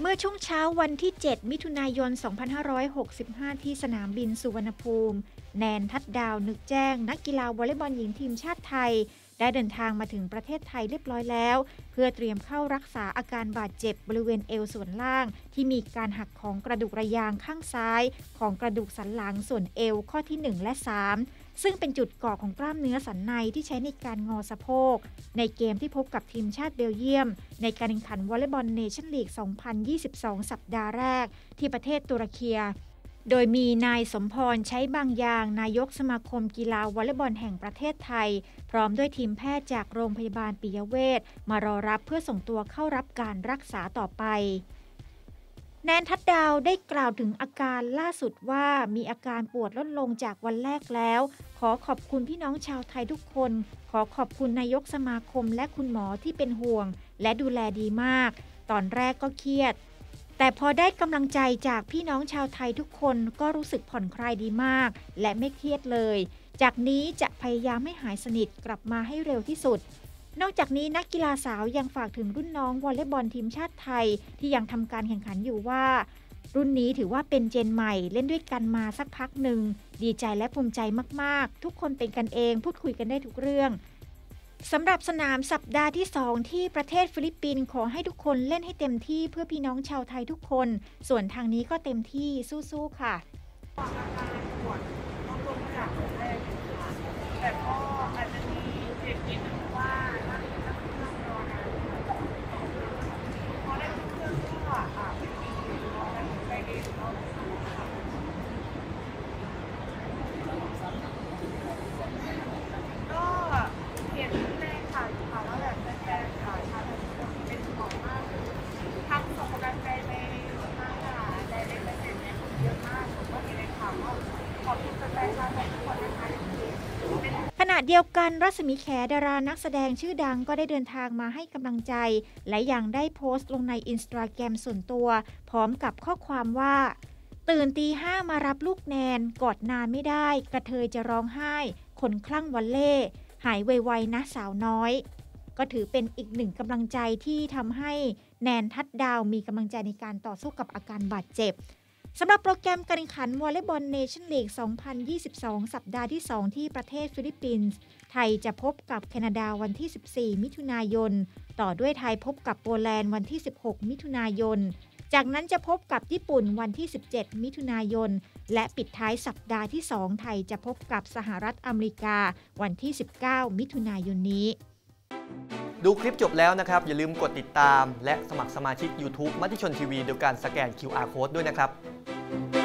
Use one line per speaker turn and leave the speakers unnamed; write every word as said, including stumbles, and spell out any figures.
มื่อช่วงเช้าวันที่ เจ็ด มิถุนายน สองพันห้าร้อยหกสิบห้า ที่สนามบินสุวรรณภูมิแนน ทัดดาว นึกแจ้งนักกีฬาวอลเลย์บอลหญิงทีมชาติไทยได้เดินทางมาถึงประเทศไทยเรียบร้อยแล้วเพื่อเตรียมเข้ารักษาอาการบาดเจ็บบริเวณเอวส่วนล่างที่มีการหักของกระดูกระยางข้างซ้ายของกระดูกสันหลังส่วนเอวข้อที่ หนึ่ง และ สาม ซึ่งเป็นจุดก่อของกล้ามเนื้อสันในที่ใช้ในการงอสะโพกในเกมที่พบกับทีมชาติเบลเยียมในการแข่งขันวอลเลย์บอลเนชั่นลีก สองพันยี่สิบสอง สัปดาห์แรกที่ประเทศตุรกีโดยมีนายสมพรใช้บางอย่างนายกสมาคมกีฬาวอลเลย์บอลแห่งประเทศไทยพร้อมด้วยทีมแพทย์จากโรงพยาบาลปิยเวชมารอรับเพื่อส่งตัวเข้ารับการรักษาต่อไปแนน ทัดดาวได้กล่าวถึงอาการล่าสุดว่ามีอาการปวดลดลงจากวันแรกแล้วขอขอบคุณพี่น้องชาวไทยทุกคนขอขอบคุณนายกสมาคมและคุณหมอที่เป็นห่วงและดูแลดีมากตอนแรกก็เครียดแต่พอได้กำลังใจจากพี่น้องชาวไทยทุกคนก็รู้สึกผ่อนคลายดีมากและไม่เครียดเลยจากนี้จะพยายามให้หายสนิทกลับมาให้เร็วที่สุดนอกจากนี้นักกีฬาสาวยังฝากถึงรุ่นน้องวอลเลย์บอลทีมชาติไทยที่ยังทำการแข่งขันอยู่ว่ารุ่นนี้ถือว่าเป็นเจนใหม่เล่นด้วยกันมาสักพักหนึ่งดีใจและภูมิใจมากๆทุกคนเป็นกันเองพูดคุยกันได้ทุกเรื่องสำหรับสนามสัปดาห์ที่สองที่ประเทศฟิลิปปินส์ขอให้ทุกคนเล่นให้เต็มที่เพื่อพี่น้องชาวไทยทุกคนส่วนทางนี้ก็เต็มที่สู้ๆค่ะ
แต่ก็อาจจะมีเจ็บนิดนึงว่าถ้าถ้าเครื่องรอนานพอได้เครื่องก็อ่าเป็นปีรอนานไปเองก็ก็เห็นในข่าวข่าวว่าแบบแฟนๆข่าวชาวไทยเป็นห่วงมากทั้งส่งกำลังใจในมากค่ะในในประเทศเนี่ยเยอะมากผมก็เห็นในข่าวว่าขอบคุณแฟนๆชาวไทยทุกคนนะคะ
ขณะเดียวกันรัศมีแขดารานักแสดงชื่อดังก็ได้เดินทางมาให้กำลังใจและยังได้โพสต์ลงในอินสตาแกรมส่วนตัวพร้อมกับข้อความว่าตื่นตีห้ามารับลูกแนนกอดนานไม่ได้กระเทยจะร้องไห้คนคลั่งวอลเล่หายไวๆนะสาวน้อยก็ถือเป็นอีกหนึ่งกำลังใจที่ทำให้แนน ทัดดาวมีกำลังใจในการต่อสู้กับอาการบาดเจ็บสำหรับโปรแกรมการแข่งขันวอลเลย์บอลเนชั่นลีก สองพันยี่สิบสอง สัปดาห์ที่ สอง ที่ประเทศฟิลิปปินส์ไทยจะพบกับแคนาดาวันที่ สิบสี่ มิถุนายนต่อด้วยไทยพบกับโปแลนด์วันที่ สิบหก มิถุนายนจากนั้นจะพบกับญี่ปุ่นวันที่ สิบเจ็ด มิถุนายนและปิดท้ายสัปดาห์ที่ สอง ไทยจะพบกับสหรัฐอเมริกาวันที่ สิบเก้า มิถุนายนนี้
ดูคลิปจบแล้วนะครับอย่าลืมกดติดตามและสมัครสมาชิก YouTube มติชนทีวีโดยการสแกน คิว อาร์ Code ด้วยนะครับ